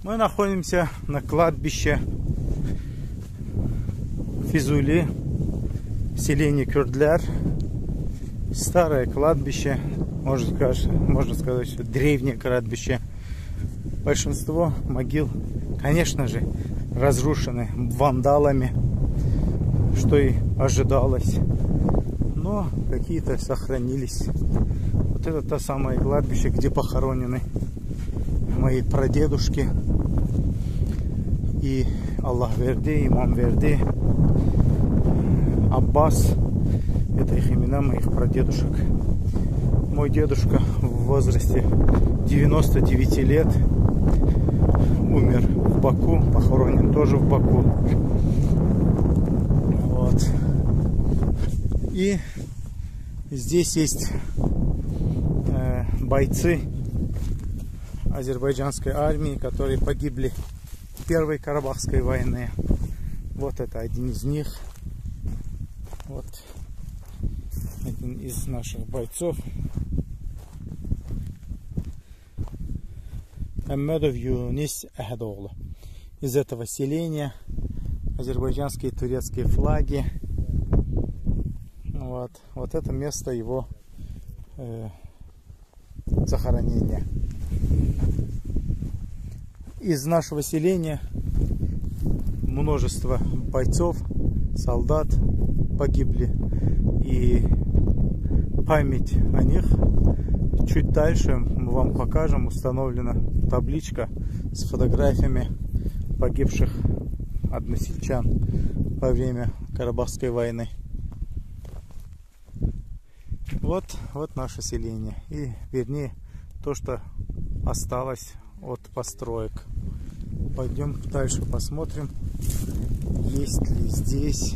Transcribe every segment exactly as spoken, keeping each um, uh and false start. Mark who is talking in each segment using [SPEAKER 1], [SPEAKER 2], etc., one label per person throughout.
[SPEAKER 1] Мы находимся на кладбище Физули, селение Кюрдляр. Старое кладбище, можно сказать, можно сказать, что древнее кладбище. Большинство могил, конечно же, разрушены вандалами, что и ожидалось. Но какие-то сохранились. Вот это то самое кладбище, где похоронены мои прадедушки и Аллах Верди, Имам Верди, Аббас. Это их имена моих прадедушек. Мой дедушка в возрасте девяноста девяти лет умер в Баку, похоронен тоже в Баку. Вот. И здесь есть э, бойцы азербайджанской армии, которые погибли в Первой Карабахской войне. Вот это один из них. Вот один из наших бойцов. Аммедов Юнис Ахадоглу. Из этого селения азербайджанские и турецкие флаги. Вот, вот это место его э, захоронения. Из нашего селения множество бойцов, солдат погибли. И память о них чуть дальше мы вам покажем. Установлена табличка с фотографиями погибших односельчан во время Карабахской войны. Вот, вот наше селение. И вернее то, что осталось от построек. Пойдем дальше посмотрим, есть ли здесь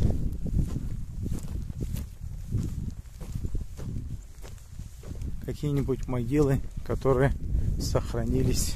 [SPEAKER 1] какие-нибудь могилы, которые сохранились.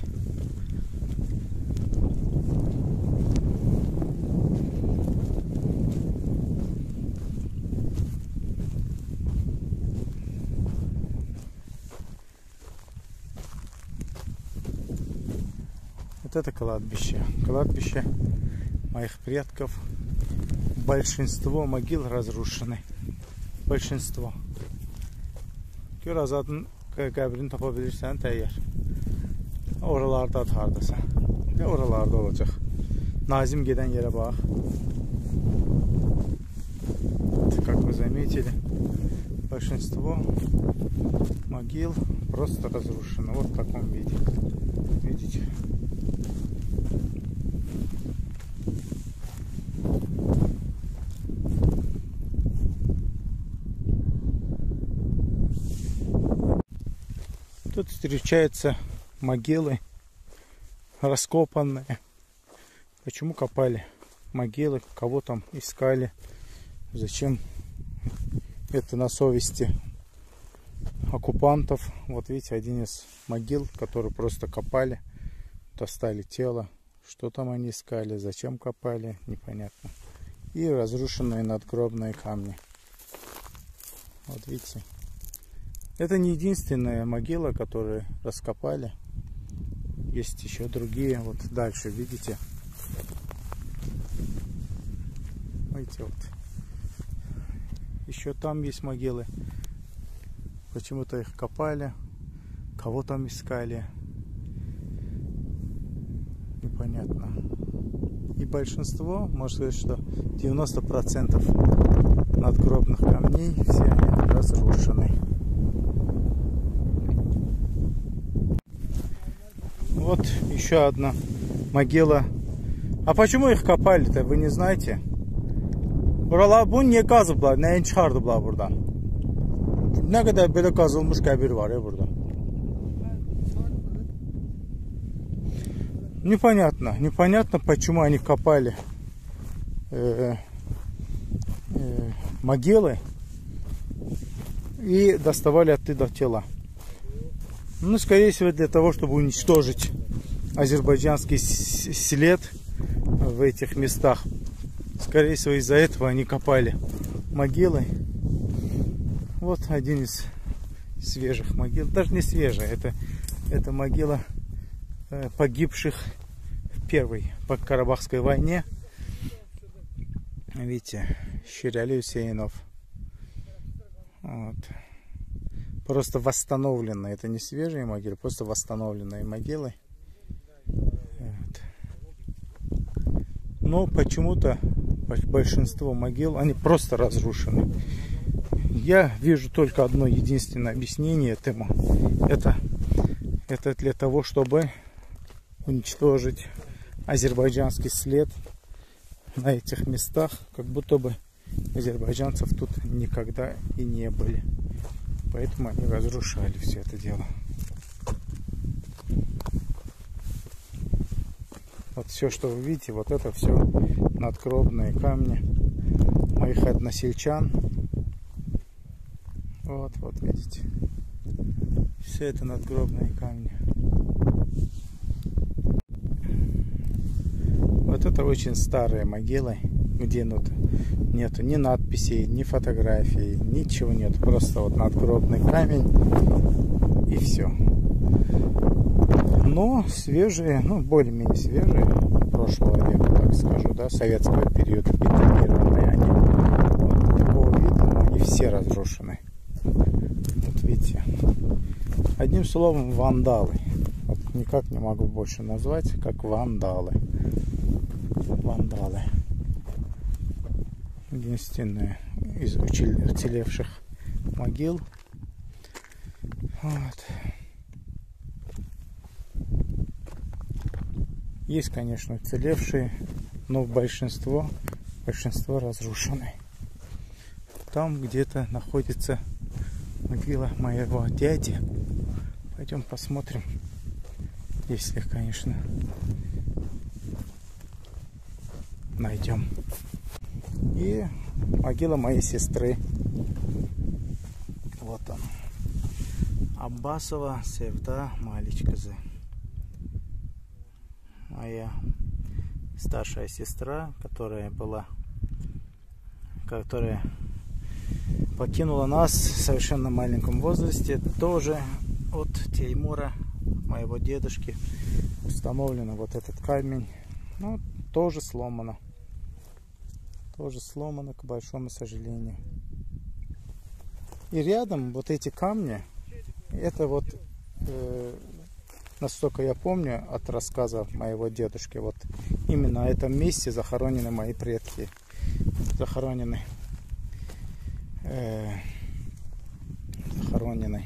[SPEAKER 1] Вот это кладбище. Кладбище моих предков. Большинство могил разрушены. Большинство. Gör azadın qəbrini tapa bilirsən təyyar. Oralarda at hardasa. Və oralarda olacaq. Nazim gedən yerə bax. Как вы заметили, большинство могил просто разрушено. Вот в таком виде. Видите? Тут встречаются могилы раскопанные. Почему копали могилы, кого там искали, зачем? Это на совести оккупантов. Вот видите, один из могил, который просто копали, достали тело. Что там они искали, зачем копали, непонятно. И разрушенные надгробные камни. Вот видите. Это не единственная могила, которую раскопали. Есть еще другие. Вот дальше, видите? Видите, вот. Еще там есть могилы. Почему-то их копали. Кого там искали? Непонятно. И большинство, можно сказать, что девяносто процентов надгробных камней все они разрушены. Вот еще одна могила. А почему их копали-то, вы не знаете? Buralar bunu niye kazıblar? Neyin çıkardıblar buradan? Ne kadar böyle kazılmış kabir var ya burada. Непонятно. Непонятно, почему они копали э, э, могилы и доставали оттуда тела. Ну, скорее всего, для того, чтобы уничтожить азербайджанский след в этих местах. Скорее всего, из-за этого они копали могилы. Вот один из свежих могил. Даже не свежая, это, это могила погибших первой по Карабахской войне. Видите, Ширали Усейнов. Вот. Просто восстановленные. Это не свежие могилы, просто восстановленные могилы. Вот. Но почему-то большинство могил, они просто разрушены. Я вижу только одно единственное объяснение этому. Это, это для того, чтобы уничтожить азербайджанский след на этих местах, как будто бы азербайджанцев тут никогда и не были. Поэтому они разрушали все это дело. Вот все, что вы видите, вот это все надгробные камни моих односельчан. Вот, вот видите. Все это надгробные камни. Вот это очень старые могилы, где ну, нету ни надписей, ни фотографий, ничего нет. Просто вот надгробный камень и все. Но свежие, ну более-менее свежие, прошлого века, так скажу, да, советского периода, бетонированные они. Вот такого вида, но они все разрушены. Вот видите. Одним словом, вандалы. Вот никак не могу больше назвать, как вандалы. Вандалы. Единственное из уцелевших могил. Вот. Есть, конечно, уцелевшие, но большинство, большинство разрушены. Там где-то находится могила моего дяди. Пойдем посмотрим, если, конечно, найдем. И могила моей сестры. Вот он. Аббасова Севда Маличказы. Моя старшая сестра, которая была, которая покинула нас в совершенно маленьком возрасте, тоже от Теймура, моего дедушки, установлено вот этот камень. Ну, тоже сломано. Тоже сломано, к большому сожалению. И рядом вот эти камни, это вот, э, насколько я помню от рассказа моего дедушки, вот именно на этом месте захоронены мои предки. Захоронены. Э, захоронены.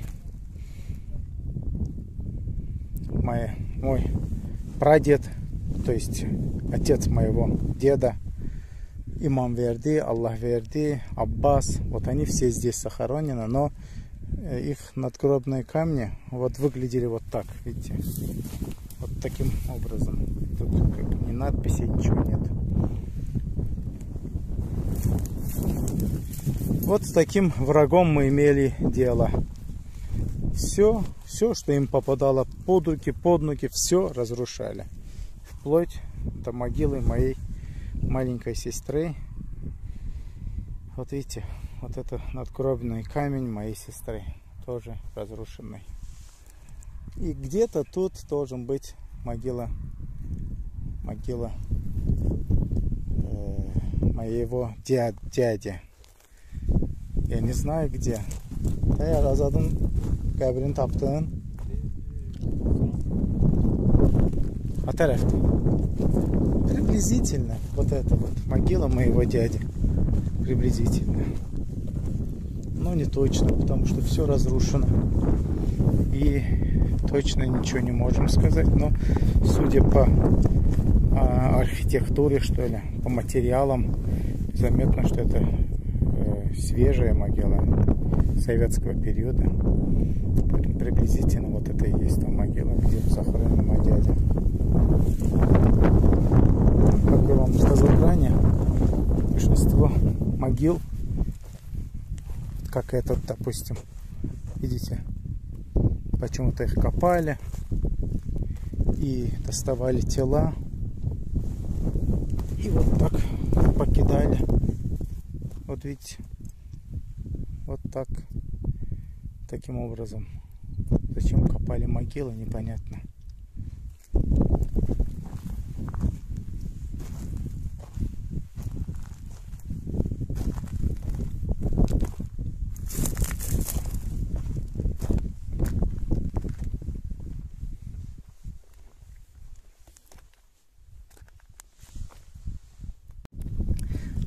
[SPEAKER 1] Мой, мой прадед, то есть отец моего деда, Имам Верди, Аллах Верди, Аббас, вот они все здесь захоронены, но их надгробные камни вот выглядели вот так, видите, вот таким образом. Тут как ни надписей, ничего нет. Вот с таким врагом мы имели дело. Все, все, что им попадало под руки, под ноги, все разрушали. Вплоть до могилы моей маленькой сестры. Вот видите, вот это надгробный камень моей сестры, тоже разрушенный. И где-то тут должен быть могила, могила э, моего дяд, дяди. Я не знаю где. Я разадым Габрин таптын. А тарефт. Приблизительно вот это вот могила моего дяди. Приблизительно. Но не точно, потому что все разрушено. И точно ничего не можем сказать. Но судя по а, архитектуре, что ли, по материалам, заметно, что это э, свежая могила советского периода. Приблизительно вот это и есть та могила, где захоронен мой дядя. Как я вам сказал ранее, большинство могил, как этот, допустим, видите, почему-то их копали и доставали тела и вот так покидали. Вот видите, вот так, таким образом. Зачем копали могилы, непонятно.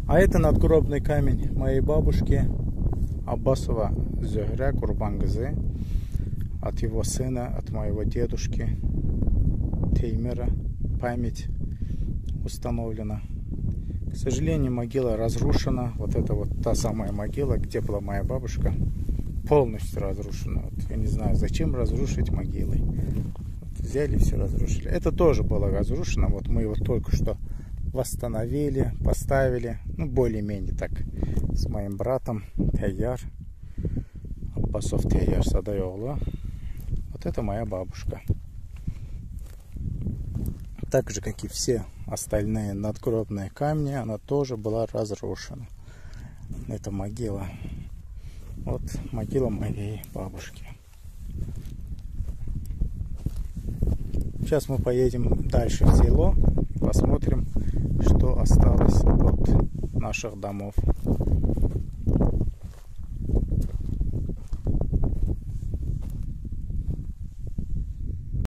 [SPEAKER 1] А это надгробный камень моей бабушки Аббасова Зёгря Курбангызы, от его сына, от моего дедушки Теймера. Память установлена. К сожалению, могила разрушена. Вот это вот та самая могила, где была моя бабушка, полностью разрушена. Вот, я не знаю, зачем разрушить могилы. Вот, взяли и все разрушили. Это тоже было разрушено. Вот мы его только что восстановили, поставили. Ну, более-менее так. С моим братом Тайяр. Аббасов Тайяр Садайоглу. Вот это моя бабушка. Так же, как и все остальные надгробные камни, она тоже была разрушена. Это могила. Вот могила моей бабушки. Сейчас мы поедем дальше в село и посмотрим, что осталось от наших домов.